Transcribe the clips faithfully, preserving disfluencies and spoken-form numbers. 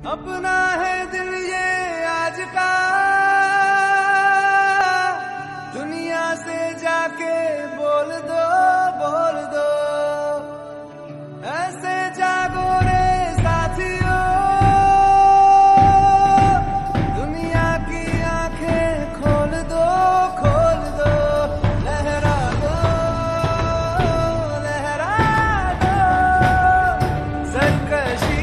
अपना है दिल ये आज का, दुनिया से जाके बोल दो बोल दो, ऐसे जागो रे साथियों, दुनिया की आंखें खोल दो खोल दो, लहरा दो लहरा दो, सरकशी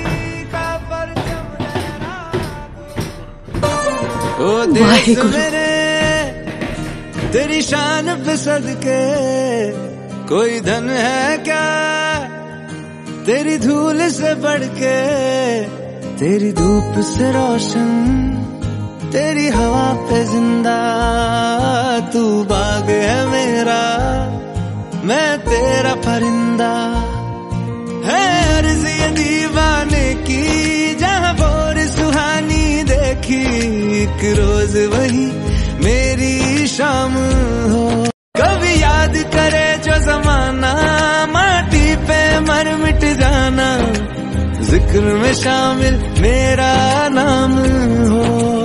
ओ देश मेरे तेरी शान पे सदके, कोई धन है क्या तेरी धूल से बढ़ के, तेरी धूप से रोशन तेरी हवा पे जिंदा, तू बाग है मेरा मैं तेरा परिंदा, है अर्ज़ ये दीवाने की जहाँ बोर सुहानी देखी, एक रोज वही मेरी शाम हो, कभी याद करे जो जमाना माटी पे मर मिट जाना, जिक्र में शामिल मेरा नाम हो,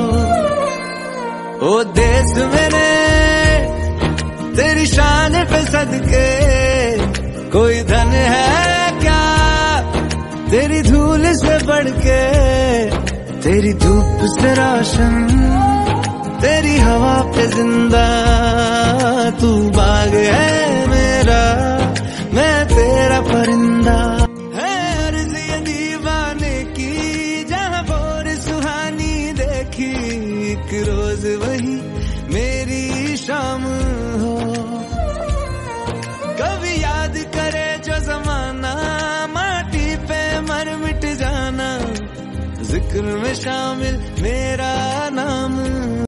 ओ देश मेरे तेरी शान पे सदके, कोई धन है क्या तेरी धूल से बढ़ के, तेरी धूप से रोशन तेरी हवा पे जिंदा, तू बाग है मेरा मैं तेरा परिंदा, है अर्ज़ ये दीवाने की जहाँ बोर सुहानी देखी, एक रोज वही मेरी शाम हो, कभी याद करे जो जमाना माटी पे मर मिट जाना, जिक्र में शामिल मेरा